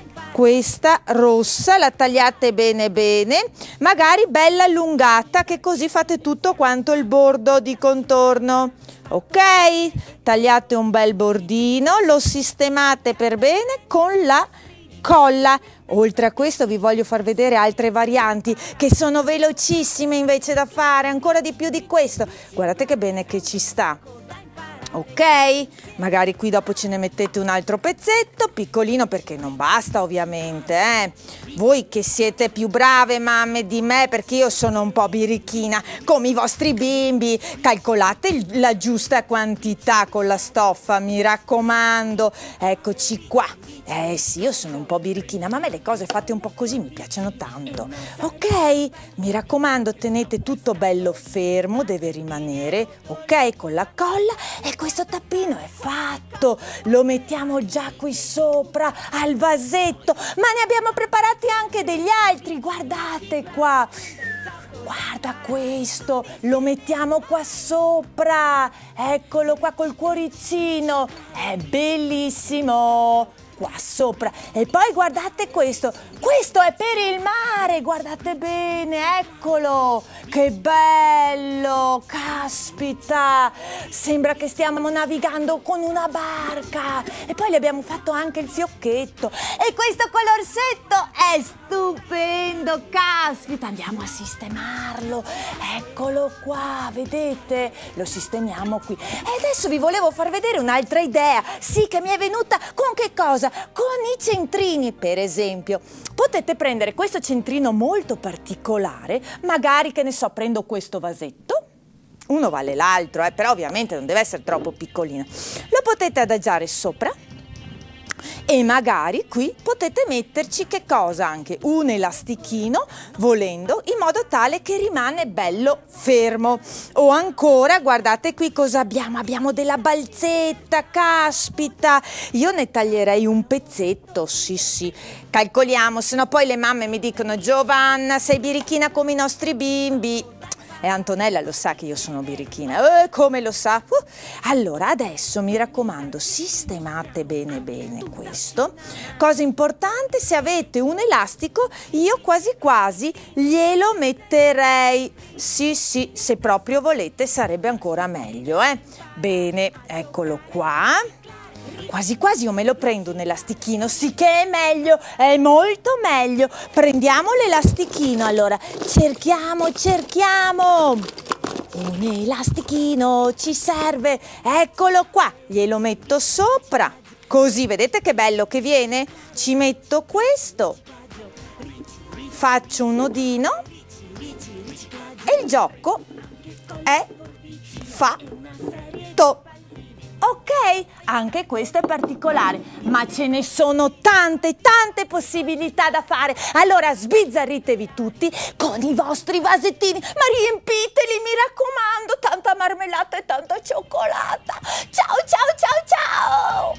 Questa rossa la tagliate bene bene, magari bella allungata, che così fate tutto quanto il bordo di contorno. Ok? Tagliate un bel bordino, lo sistemate per bene con la colla. Oltre a questo vi voglio far vedere altre varianti che sono velocissime invece da fare, ancora di più di questo. Guardate che bene che ci sta. Ok, magari qui dopo ce ne mettete un altro pezzetto, piccolino perché non basta ovviamente, eh. Voi che siete più brave mamme di me, perché io sono un po' birichina, come i vostri bimbi, calcolate la giusta quantità con la stoffa, mi raccomando, eccoci qua. Eh sì, io sono un po' birichina, ma a me le cose fatte un po' così mi piacciono tanto. Ok, mi raccomando, tenete tutto bello fermo, deve rimanere, ok, con la colla. E questo tappino è fatto, lo mettiamo già qui sopra al vasetto, ma ne abbiamo preparati anche degli altri, guardate qua, guarda questo, lo mettiamo qua sopra, eccolo qua col cuoricino, è bellissimo, qua sopra. E poi guardate questo, questo è per il mare, guardate bene, eccolo, che bello, caspita, sembra che stiamo navigando con una barca. E poi le abbiamo fatto anche il fiocchetto e questo colorsetto è stupendo, caspita, andiamo a sistemarlo, eccolo qua, vedete, lo sistemiamo qui. E adesso vi volevo far vedere un'altra idea, sì, che mi è venuta. Con che cosa? Con i centrini, per esempio. Potete prendere questo centrino molto particolare, magari, che ne so, prendo questo vasetto, uno vale l'altro, eh, però ovviamente non deve essere troppo piccolino, lo potete adagiare sopra e magari qui potete metterci che cosa? Anche un elastichino, volendo, in modo tale che rimane bello fermo. O ancora, guardate qui cosa abbiamo, abbiamo della balzetta, caspita, io ne taglierei un pezzetto, sì sì, calcoliamo, sennò poi le mamme mi dicono: Giovanna, sei birichina come i nostri bimbi. E Antonella lo sa che io sono birichina, eh, come lo sa? Uh. Allora, adesso mi raccomando, sistemate bene bene questo. Cosa importante, se avete un elastico, io quasi quasi glielo metterei. Sì, sì, se proprio volete sarebbe ancora meglio, eh. Bene, eccolo qua. Quasi quasi io me lo prendo un elastichino, sì che è meglio, è molto meglio. Prendiamo l'elastichino, allora, cerchiamo, cerchiamo. Un elastichino ci serve, eccolo qua, glielo metto sopra. Così, vedete che bello che viene? Ci metto questo, faccio un nodino e il gioco è fatto. Ok, anche questo è particolare, ma ce ne sono tante, tante possibilità da fare. Allora sbizzarritevi tutti con i vostri vasettini, ma riempiteli, mi raccomando, tanta marmellata e tanta cioccolata. Ciao, ciao, ciao, ciao!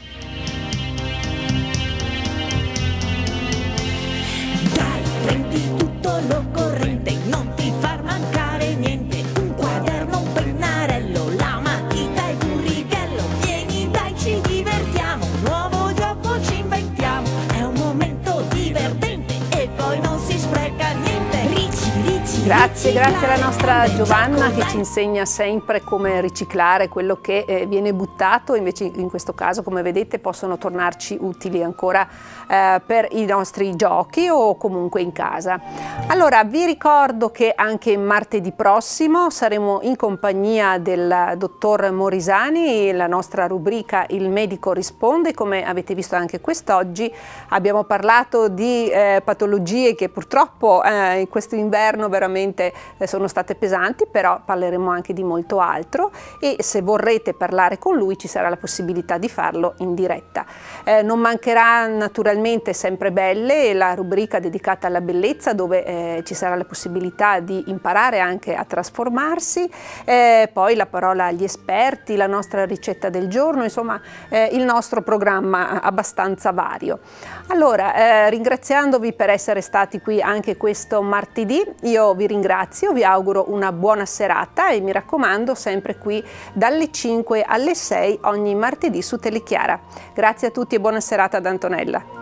Dai, prendi tutto l'occorrente, non ti far mancare niente. Un quaderno, un pennarello, la matita e un righello. Vieni, dai, ci divertiamo, un nuovo gioco ci inventiamo. È un momento divertente e poi non si spreca niente. Ricci, ricci, Grazie, grazie alla nostra Giovanna che ci insegna sempre come riciclare quello che eh, viene buttato, invece in questo caso, come vedete, possono tornarci utili ancora eh, per i nostri giochi o comunque in casa. Allora, vi ricordo che anche martedì prossimo saremo in compagnia del dottor Morisani, la nostra rubrica Il medico risponde. Come avete visto anche quest'oggi abbiamo parlato di eh, patologie che purtroppo eh, in questo inverno veramente eh, sono state pesanti, però parleremo anche di molto altro e se vorrete parlare con lui ci sarà la possibilità di farlo in diretta. Eh, non mancherà naturalmente Sempre Belle, la rubrica dedicata alla bellezza dove eh, ci sarà la possibilità di imparare anche a trasformarsi, eh, poi la parola agli esperti, la nostra ricetta del giorno, insomma eh, il nostro programma abbastanza vario. Allora, eh, ringraziandovi per essere stati qui anche questo martedì, io vi ringrazio, vi auguro una buona serata e mi raccomando sempre qui dalle cinque alle sei ogni martedì su Telechiara. Grazie a tutti e buona serata da Antonella.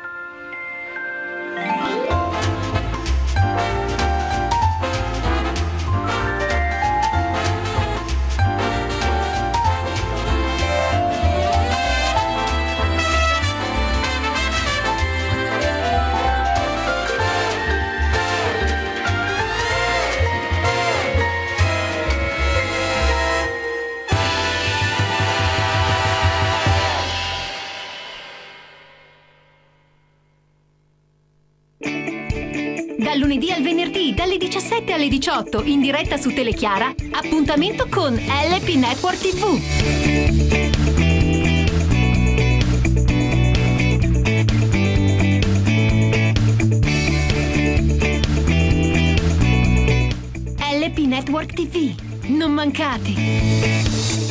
Dal lunedì al venerdì, dalle diciassette alle diciotto, in diretta su Telechiara, appuntamento con L P Network tivù. L P Network tivù. Non mancate!